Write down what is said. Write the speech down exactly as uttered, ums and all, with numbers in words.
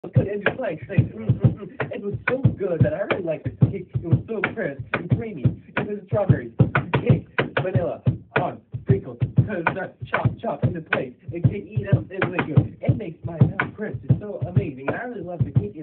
Good and just like say, mm, mm, mm. It was so good that I really liked it. Cake. It was so crisp and creamy. It was strawberries, cake, vanilla, on sprinkles, nuts, chopped, chopped in the plate. It can eat them. It's really good. It makes my mouth crisp. It's so amazing. I really love the cake.